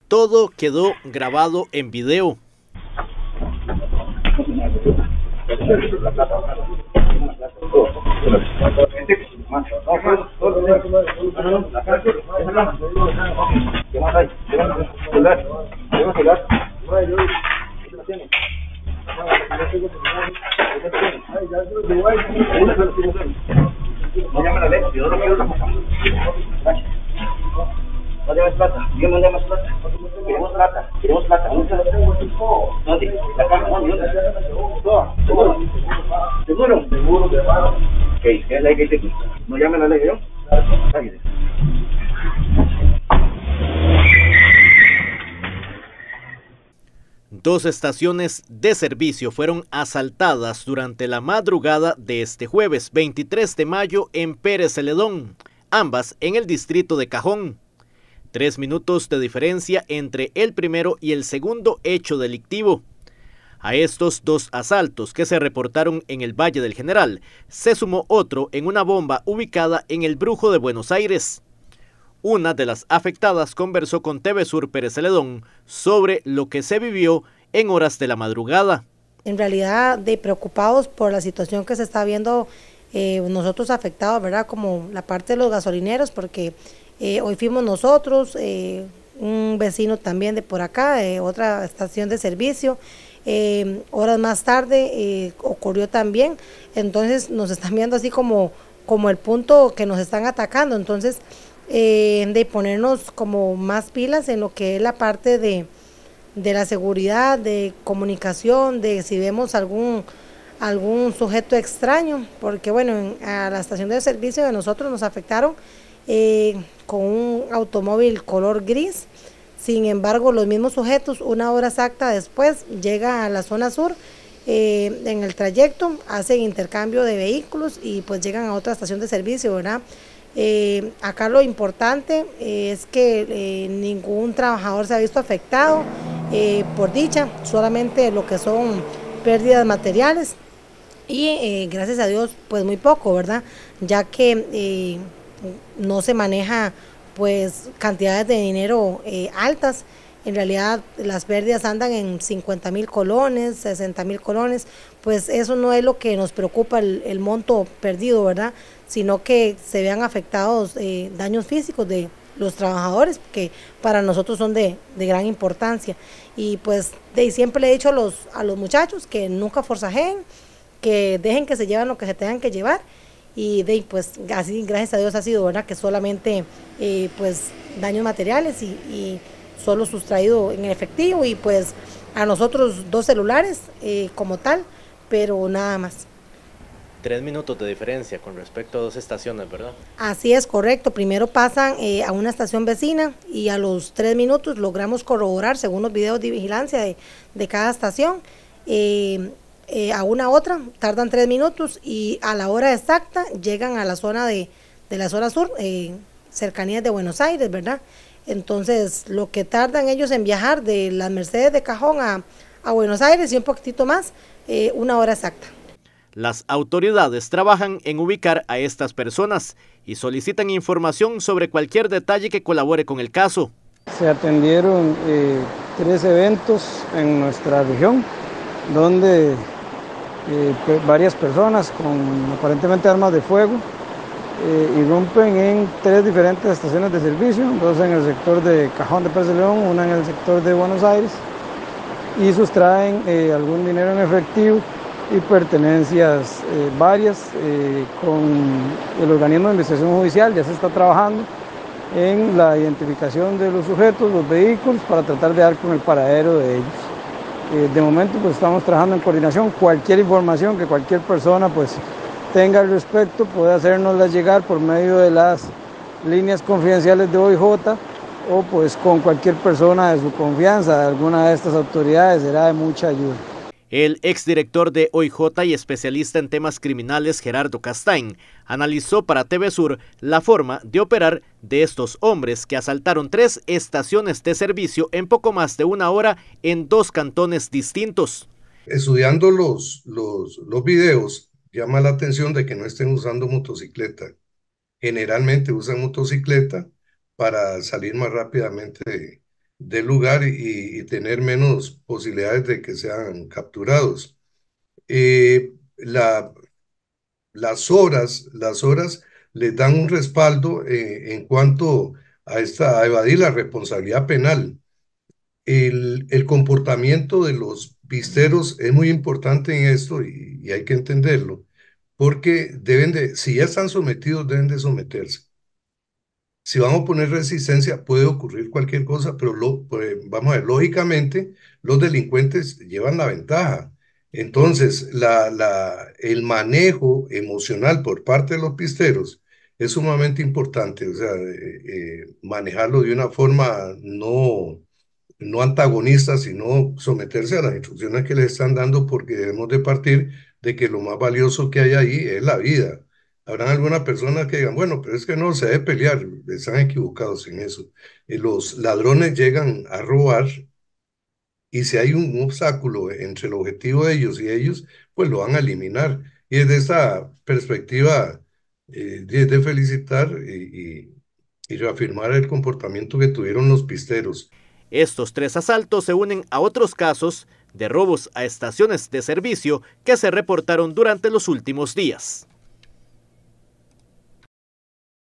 Todo quedó grabado en video. No debes plata, yo no debemos plata. Queremos plata, queremos plata. ¿Dónde? La caja, ¿dónde? ¿Seguro? Seguro. ¿Qué es la ley que dice aquí? ¿No llaman a la ley, yo? Cállate. Dos estaciones de servicio fueron asaltadas durante la madrugada de este jueves 23 de mayo en Pérez Celedón, ambas en el distrito de Cajón. 3 minutos de diferencia entre el primero y el segundo hecho delictivo. A estos dos asaltos que se reportaron en el Valle del General, se sumó otro en una bomba ubicada en el Brujo de Buenos Aires. Una de las afectadas conversó con TV Sur Pérez Celedón sobre lo que se vivió en horas de la madrugada. En realidad, preocupados por la situación que se está viendo nosotros afectados, ¿verdad? Como la parte de los gasolineros, porque hoy fuimos nosotros, un vecino también de por acá, otra estación de servicio. Horas más tarde ocurrió también, entonces nos están viendo así como el punto que nos están atacando, entonces de ponernos como más pilas en lo que es la parte de la seguridad, de comunicación, de si vemos algún sujeto extraño, porque bueno, a la estación de servicio de nosotros nos afectaron con un automóvil color gris. Sin embargo, los mismos sujetos, una hora exacta después, llega a la zona sur, en el trayecto, hacen intercambio de vehículos y pues llegan a otra estación de servicio, ¿verdad? Acá lo importante es que ningún trabajador se ha visto afectado, por dicha, solamente lo que son pérdidas materiales y gracias a Dios, pues muy poco, ¿verdad? Ya que no se maneja pues cantidades de dinero altas. En realidad las pérdidas andan en 50,000 colones, 60,000 colones, pues eso no es lo que nos preocupa el monto perdido, ¿verdad? Sino que se vean afectados daños físicos de los trabajadores, que para nosotros son de gran importancia. Y pues siempre le he dicho a los muchachos que nunca forcajeen, que dejen que se lleven lo que se tengan que llevar. Y pues así, gracias a Dios ha sido, ¿verdad? Que solamente pues daños materiales y solo sustraído en efectivo y pues a nosotros 2 celulares como tal, pero nada más. 3 minutos de diferencia con respecto a dos estaciones, ¿verdad? Así es, correcto. Primero pasan a una estación vecina y a los 3 minutos logramos corroborar, según los videos de vigilancia de cada estación, a una otra, tardan 3 minutos y a la hora exacta llegan a la zona de la zona sur, cercanías de Buenos Aires, ¿verdad? Entonces, lo que tardan ellos en viajar de las Mercedes de Cajón a Buenos Aires y un poquitito más, una hora exacta. Las autoridades trabajan en ubicar a estas personas y solicitan información sobre cualquier detalle que colabore con el caso. Se atendieron 3 eventos en nuestra región, donde varias personas con aparentemente armas de fuego irrumpen en 3 diferentes estaciones de servicio, 2 en el sector de Cajón de Pérez Celedón, una en el sector de Buenos Aires, y sustraen algún dinero en efectivo y pertenencias varias. Con el organismo de investigación judicial ya se está trabajando en la identificación de los sujetos, los vehículos, para tratar de dar con el paradero de ellos. De momento pues estamos trabajando en coordinación. Cualquier información que cualquier persona pues tenga al respecto puede hacérnosla llegar por medio de las líneas confidenciales de OIJ o pues con cualquier persona de su confianza de alguna de estas autoridades. Será de mucha ayuda. El exdirector de OIJ y especialista en temas criminales, Gerardo Castain, analizó para TV Sur la forma de operar de estos hombres que asaltaron 3 estaciones de servicio en poco más de una hora en 2 cantones distintos. Estudiando los videos, llama la atención de que no estén usando motocicleta. Generalmente usan motocicleta para salir más rápidamente del lugar y tener menos posibilidades de que sean capturados. La, las horas les dan un respaldo en cuanto a evadir la responsabilidad penal. El comportamiento de los pisteros es muy importante en esto y hay que entenderlo, porque si ya están sometidos, deben de someterse. Si vamos a poner resistencia, puede ocurrir cualquier cosa, pero vamos a ver, lógicamente, los delincuentes llevan la ventaja. Entonces, el manejo emocional por parte de los pisteros es sumamente importante, o sea, manejarlo de una forma no antagonista, sino someterse a las instrucciones que les están dando, porque debemos de partir de que lo más valioso que hay ahí es la vida. Habrán algunas personas que digan, bueno, pero es que no se debe pelear, están equivocados en eso. Los ladrones llegan a robar y si hay un obstáculo entre el objetivo de ellos y ellos, pues lo van a eliminar. Y desde esta perspectiva, es de felicitar y reafirmar el comportamiento que tuvieron los pisteros. Estos 3 asaltos se unen a otros casos de robos a estaciones de servicio que se reportaron durante los últimos días.